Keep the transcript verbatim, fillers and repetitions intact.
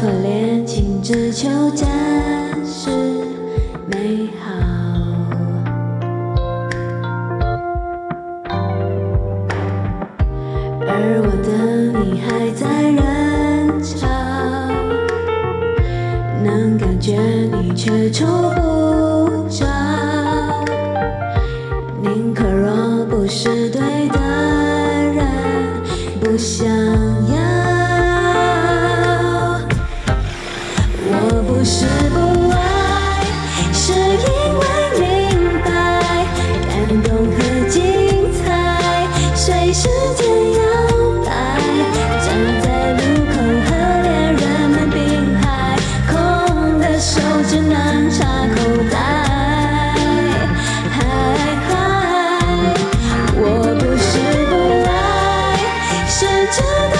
可恋情只求暂时美好，而我的你还在人潮，能感觉你却触不着，宁可若不是对的人，不想要。我不是不爱，是因为明白，感动和精彩随时间摇摆，站在路口和恋人们并排，空的手只能插口袋。嗨嗨，我不是不爱，是知道。